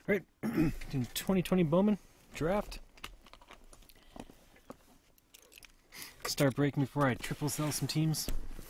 Right, 2020 Bowman draft. Start breaking before I triple sell some teams.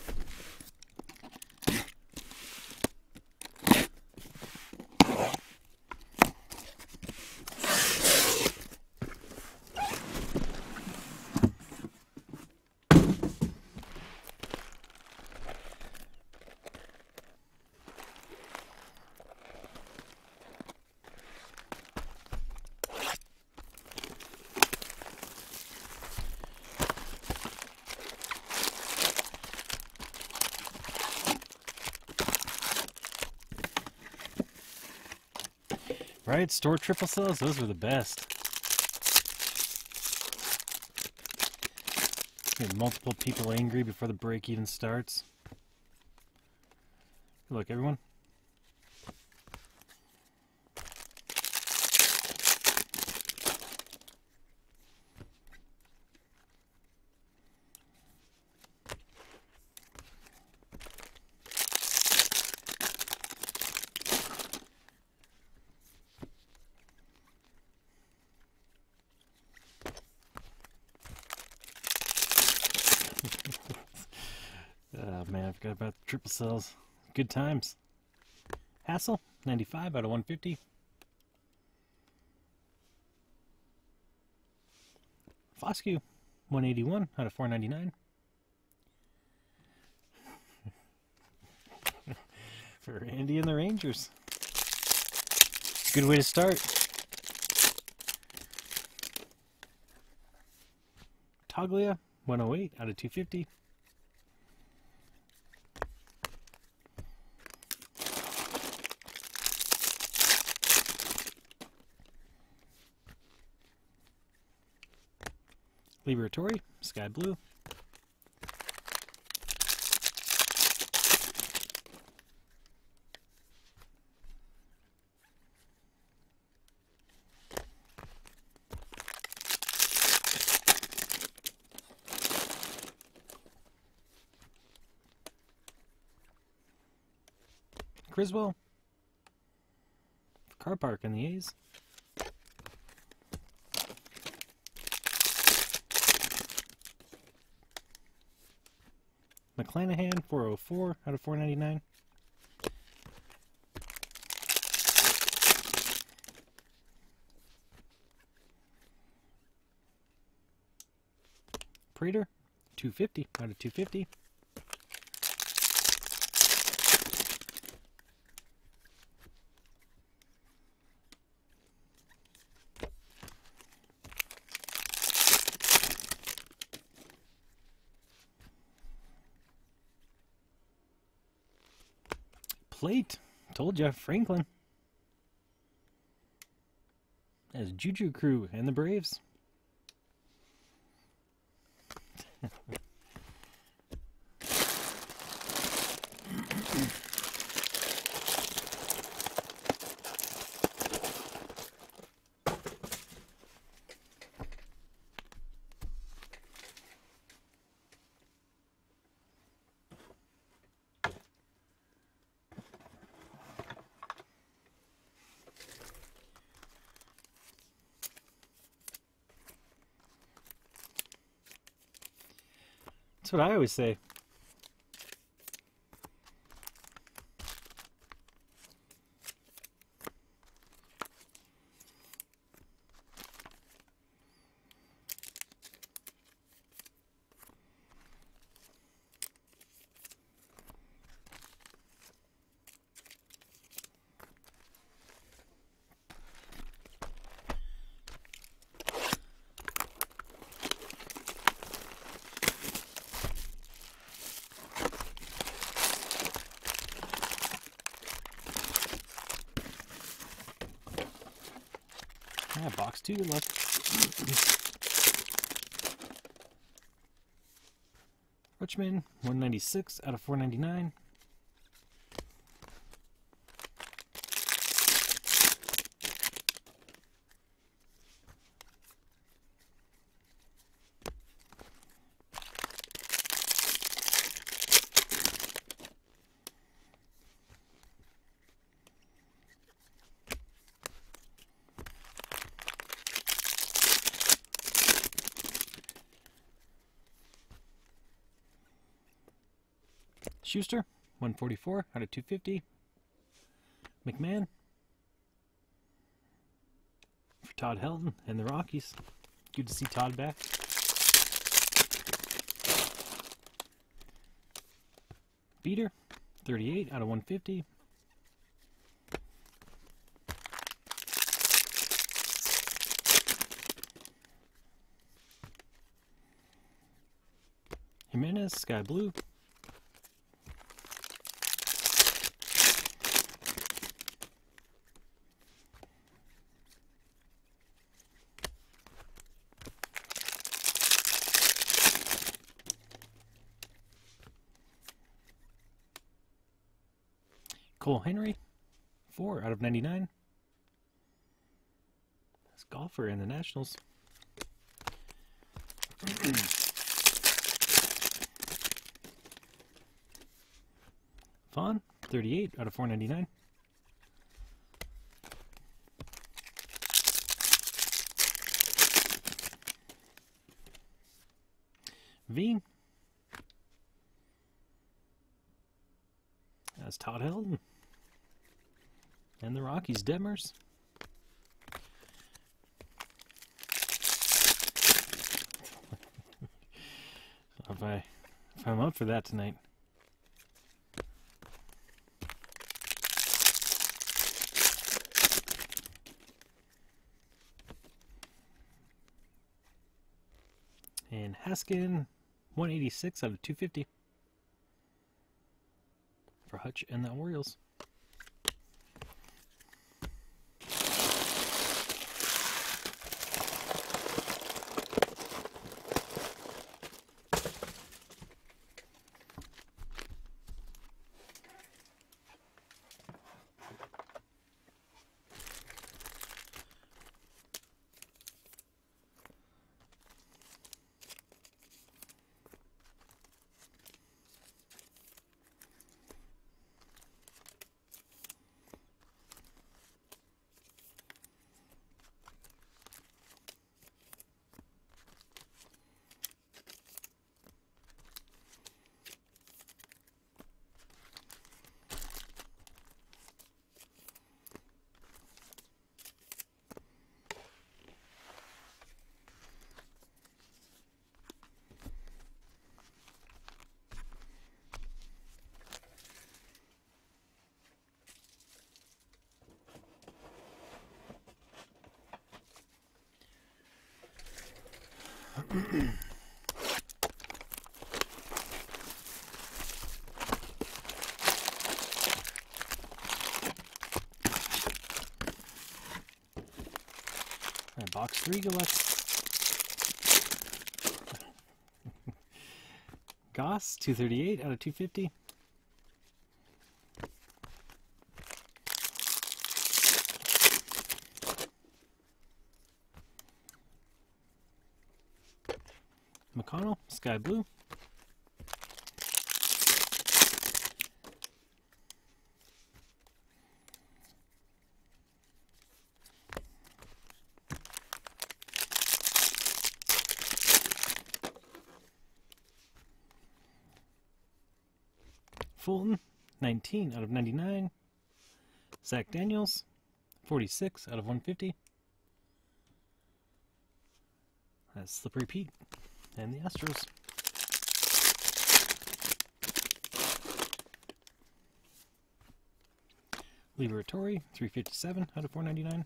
Right, store triple sells, those were the best. Get multiple people angry before the break even starts. Good luck, everyone. Oh man, I forgot about the triple sells. Good times. Hassel, 95 out of 150. Foscue, 181 out of 499. For Andy and the Rangers. Good way to start. Toglia, 108 out of 250. Liberatore, Sky Blue. Criswell. Car Park in the A's. McClanahan, 404 out of 499. Prater, 250 out of 250. Plate, told ya, Franklin. As Juju Crew and the Braves. That's what I always say. Yeah, box 2, good luck. Rutschman, 196 out of 499. Schuster, 144 out of 250. McMahon for Todd Helton and the Rockies. Good to see Todd back. Beater, 38 out of 150. Jimenez, Sky Blue. Cole Henry, 4 out of 99. That's golfer in the Nationals. Vaughn, 38 out of 499. V. That's Todd Helton. And the Rockies, Detmers. if I'm up for that tonight. And Haskin, 186 out of 250 for Hutch and the Orioles. And box 3 Gillette. Goss, 238 out of 250. McConnell, Sky Blue. Fulton, 19 out of 99. Zach Daniels, 46 out of 150. That's Slippery Pete and the Astros. Liberatore, 357 out of 499.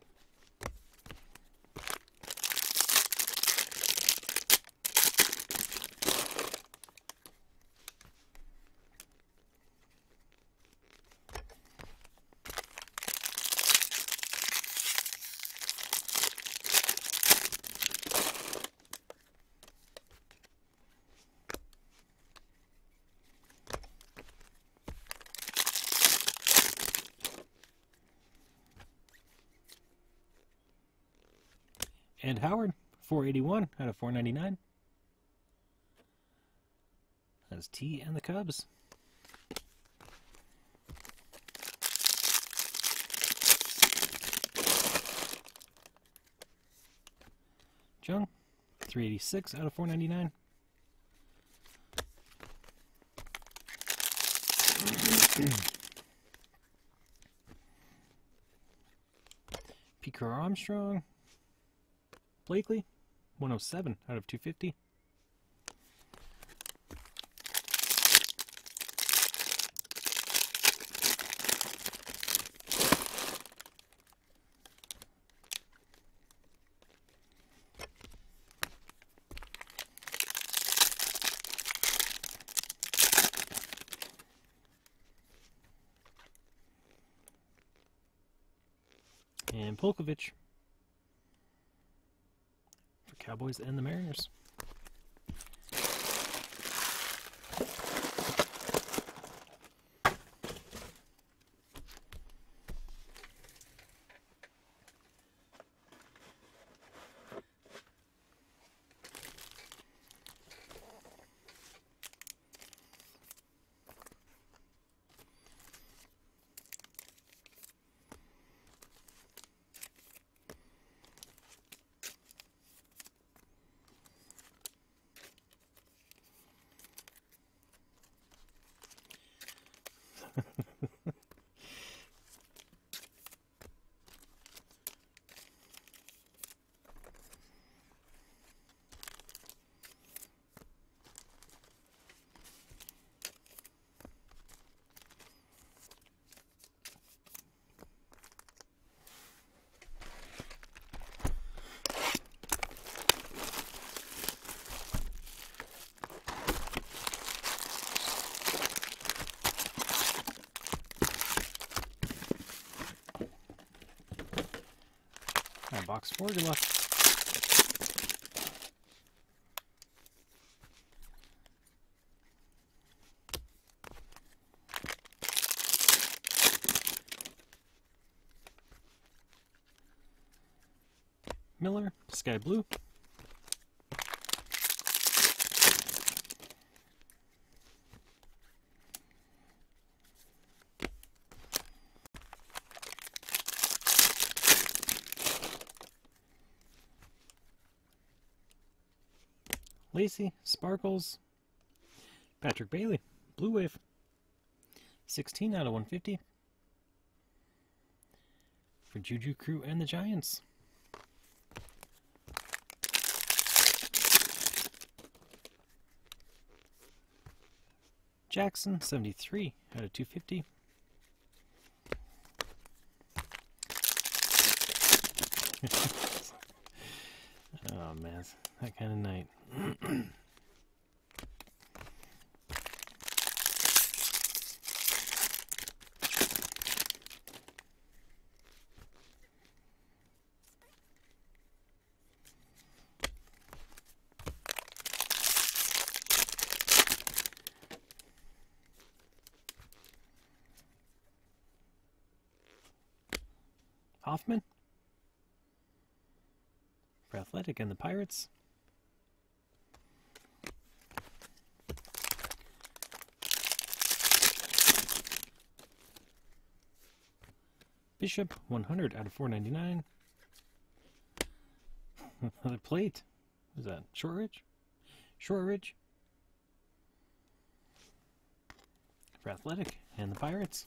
And Howard, 481 out of 499. That's T and the Cubs. Jung, 386 out of 499. P.K. Armstrong. Blakely, 107 out of 250. And Polkovich for Cowboys and the Mariners. Box 4, good luck. Miller, Sky Blue. Lacey, Sparkles, Patrick Bailey, Blue Wave, 16 out of 150 for Juju Crew and the Giants. Jackson, 73 out of 250. Oh man, that kind of night. Hoffman for Athletic and the Pirates. Bishop, 100 out of 499. Another plate. What is that? Shortridge? Shortridge for Athletic and the Pirates.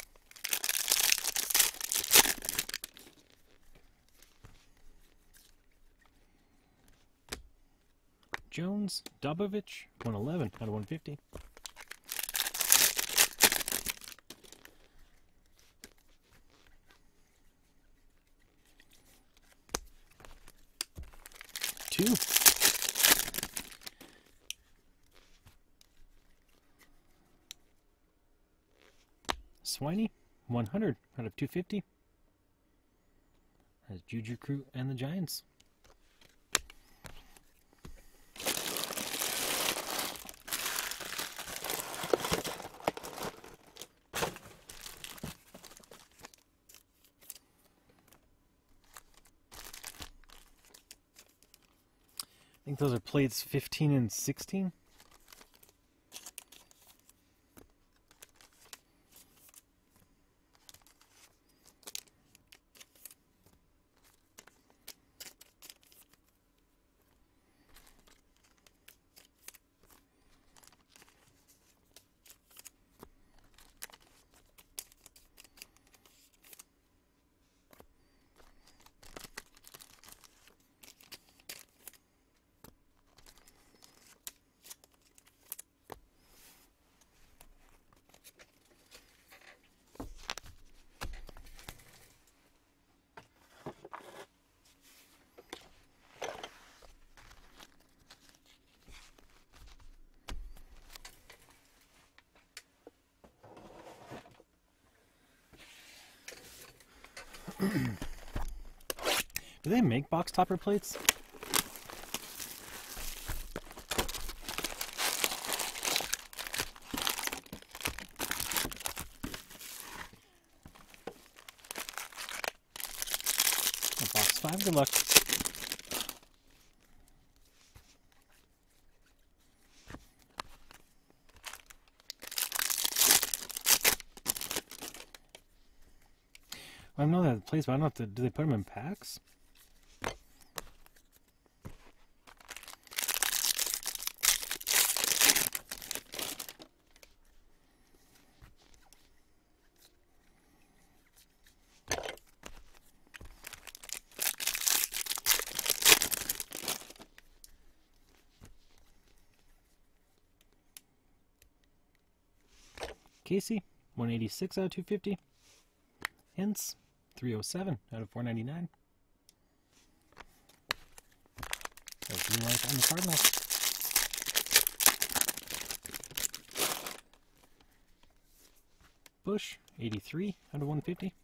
Jones, Dobovich, 111 out of 150. Two. Swiney, 100 out of 250. That's Juju Crew and the Giants. I think those are plates 15 and 16. Do they make box topper plates? Box 5, good luck. I know that place, but I don't know if do they put them in packs? Casey, 186 out of 250. Hintz, 307 out of 499. That's Blue Light on the Cardinals. Bush, 83 out of 150.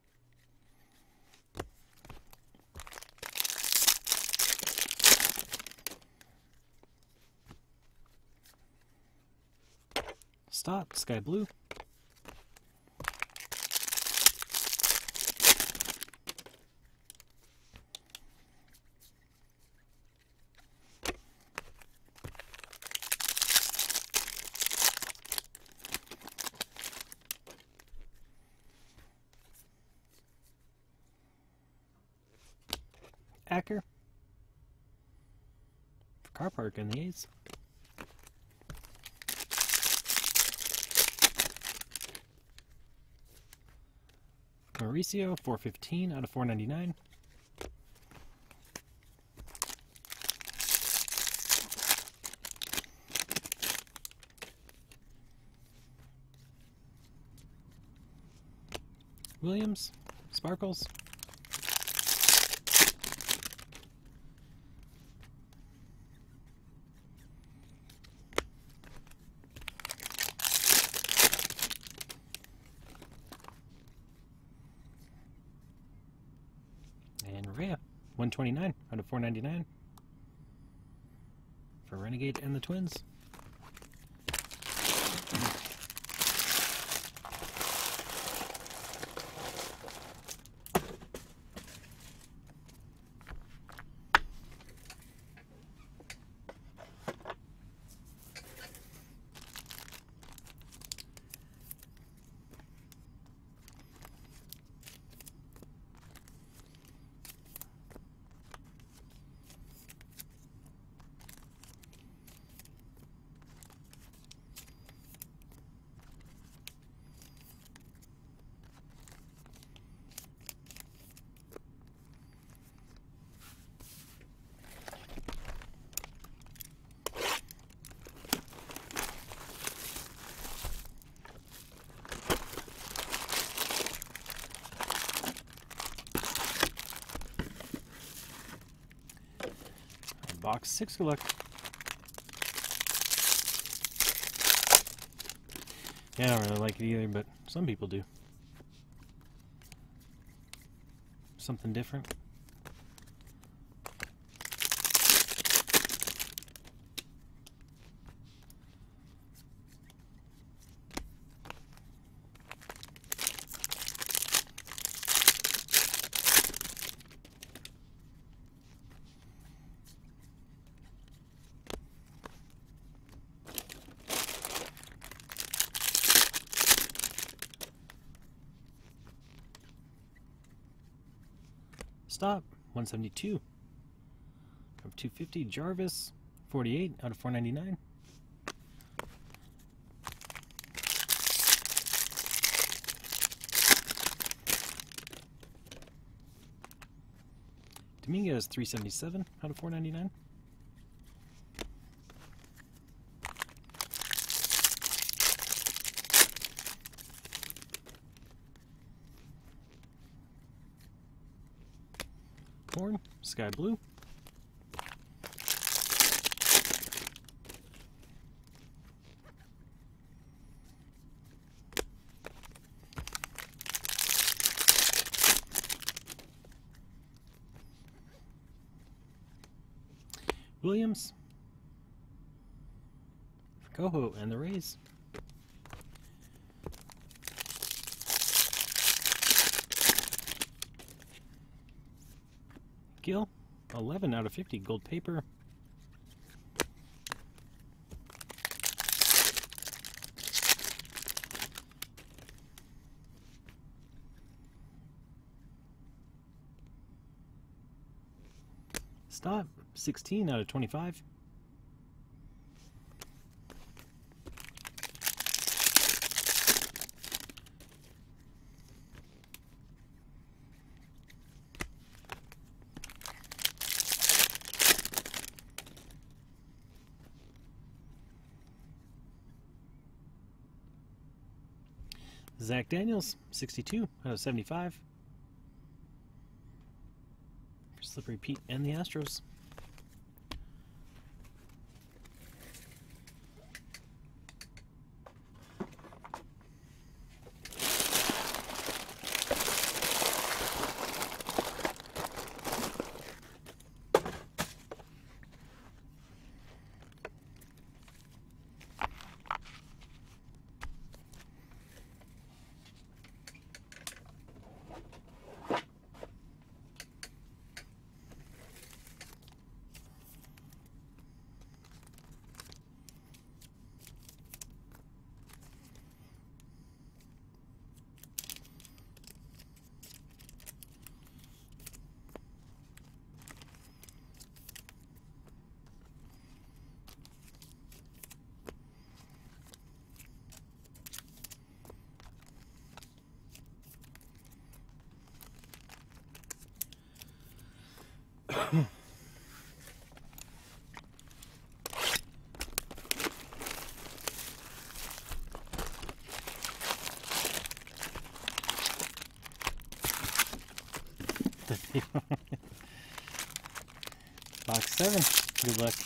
Stott, Sky Blue. Acker for Car Park in the A's. Mauricio, 415 out of 499. Williams, Sparkles. And Rhea, 129 out of 499 for Renegade and the Twins. Box 6 good luck. Yeah, I don't really like it either, but some people do. Something different. Stop, 172 of 250. Jarvis, 48 out of 499. Dominguez, 377 out of 499. Horn, Sky Blue. Williams for Coho and the Rays. Gill, 11 out of 50, gold paper. Stott, 16 out of 25. Zach Daniels, 62 out of 75. For Slippery Pete and the Astros. Box 7. Good luck.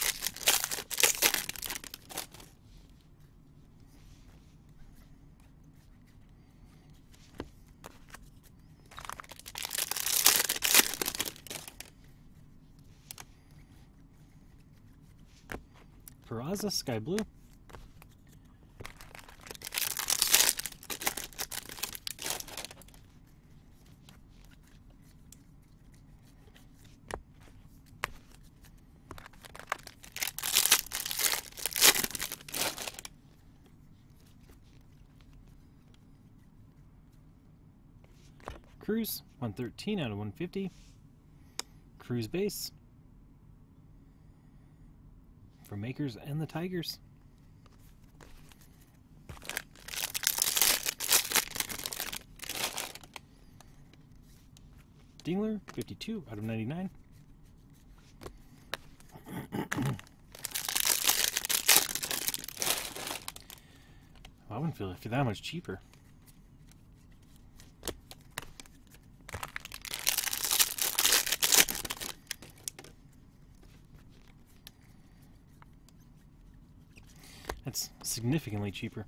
Peraza, Sky Blue. Cruz, 113 out of 150. Cruz base. For Makers and the Tigers. Dingler, 52 out of 99. I wouldn't feel it for that much cheaper. That's significantly cheaper.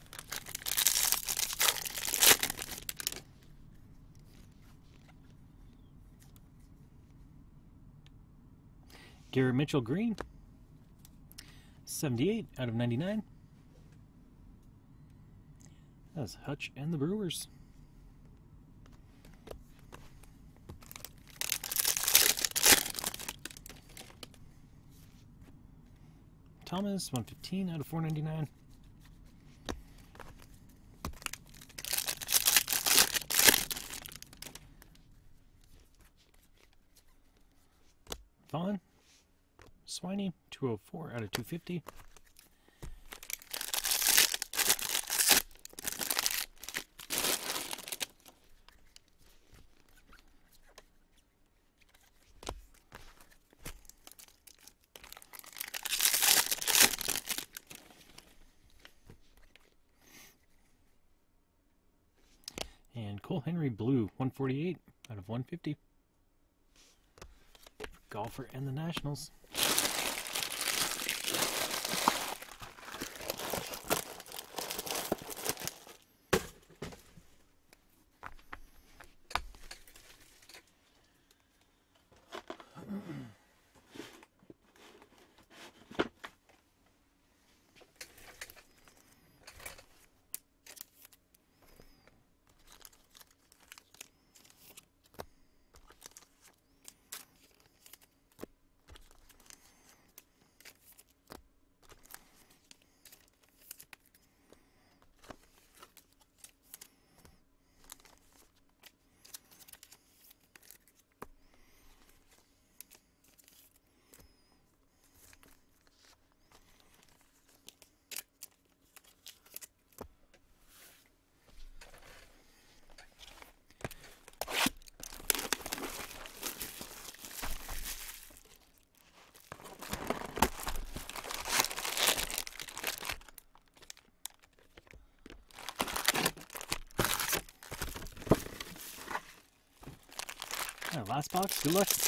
Garrett Mitchell Green, 78 out of 99. That's Hutch and the Brewers. Thomas, 115 out of 499. Vaughn, Swiney, 204 out of 250. And Cole Henry Blue, 148 out of 150. Golfer and the Nationals. Alright, last box. Good luck.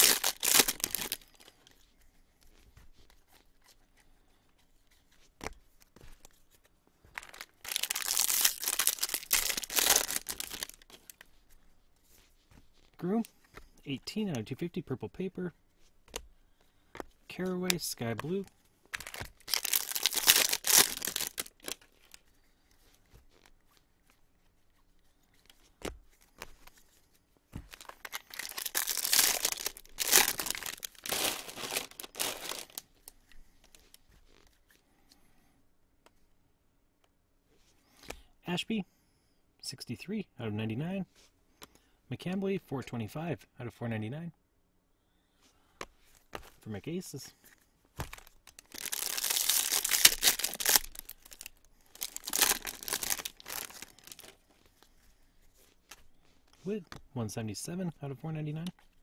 Groom, 18 out of 250, purple paper. Caraway, sky blue. Ashby, 63 out of 99. McCambly, 425 out of 499. For McAces. With 177 out of 499.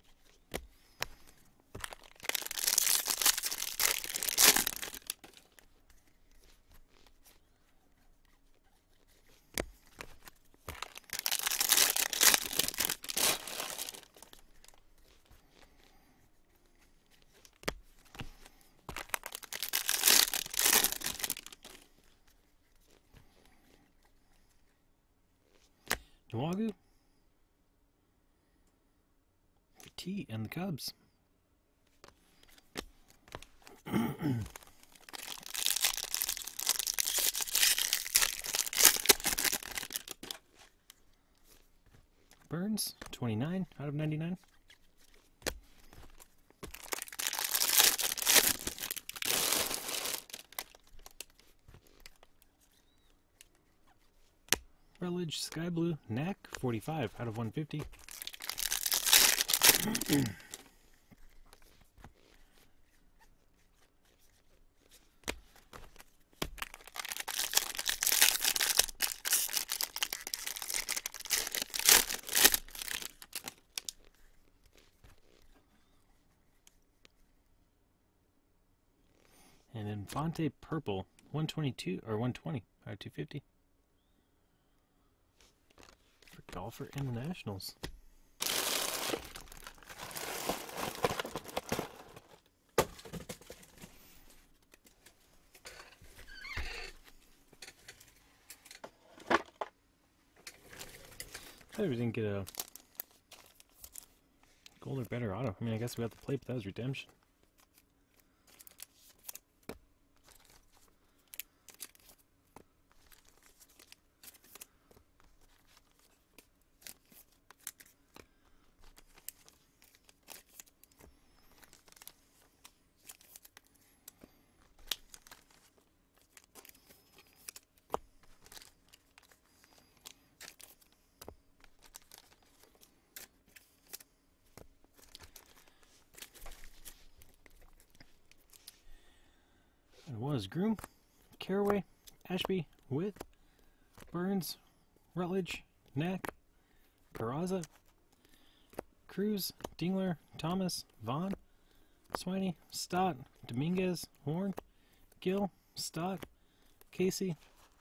Nwagu for T and the Cubs. Burns, 29 out of 99. Rutledge, sky blue. Knack, 45 out of 150. And Infante purple, 122 or 120 out of 250. For Golfer Internationals. I didn't get a gold or better auto. I mean, I guess we got the plate, but that was redemption. It was Groom, Caraway, Ashby, With, Burns, Rutledge, Knack, Peraza, Cruz, Dingler, Thomas, Vaughn, Swiney, Stott, Dominguez, Horn, Gill, Stott, Casey,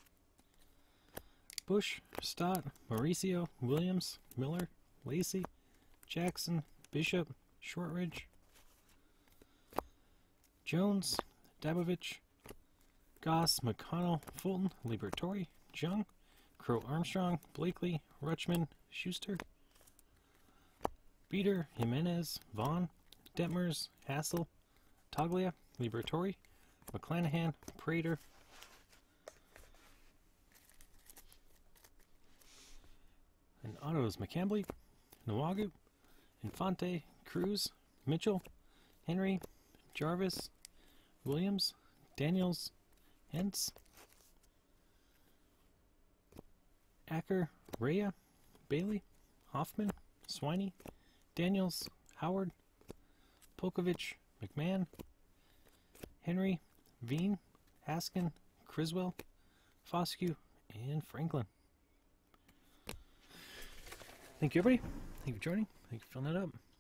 Bush, Stott, Mauricio, Williams, Miller, Lacey, Jackson, Bishop, Shortridge, Jones, Dabovich, Goss, McConnell, Fulton, Liberatore, Jung, Crow Armstrong, Blakely, Rutschman, Schuster, Beater, Jimenez, Vaughn, Detmers, Hassel, Toglia, Liberatore, McClanahan, Prater, and autos McCambly, Nwagu, Infante, Cruz, Mitchell, Henry, Jarvis, Williams, Daniels, Hentz, Acker, Rhea, Bailey, Hoffman, Swiney, Daniels, Howard, Polkovich, McMahon, Henry, Veen, Haskin, Criswell, Foscue, and Franklin. Thank you, everybody. Thank you for joining. Thank you for filling that up.